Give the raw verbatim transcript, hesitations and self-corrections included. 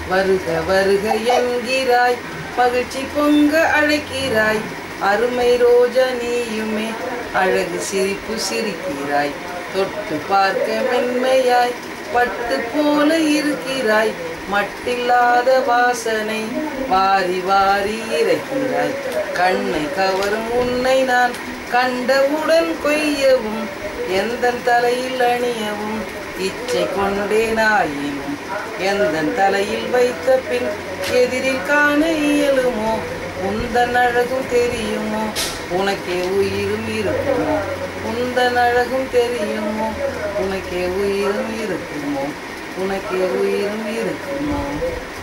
வருக வருக என்கிறாய், மகிழ்ச்சி பொங்க அழைக்கிறாய். அருமை ரோஜா நீயுமே அழகு சிரிப்பு சிரிக்கிறாய். தொட்டு பார்க்க மென்மையாய் பட்டு போல இருக்கிறாய். மட்டில்லாத வாசனை வாரி வாரி இறைக்கிறாய். கண்ணை கவரும் உன்னை நான் கண்டவுடன் கொய்யவும், எந்தன் தலையில் அணியவும் இச்சை கொண்டேனாயினும், எந்தன் தலையில் வைத்த பின் எதிரில் காண இயலுமோ? உந்தன் அழகும் தெரியுமோ, உனக்கே உயிரும் இருக்குமோ? உந்தன் அழகும் தெரியுமோ, உனக்கே உயிரும் இருக்குமோ? உனக்கே உயிரும் இருக்குமோ?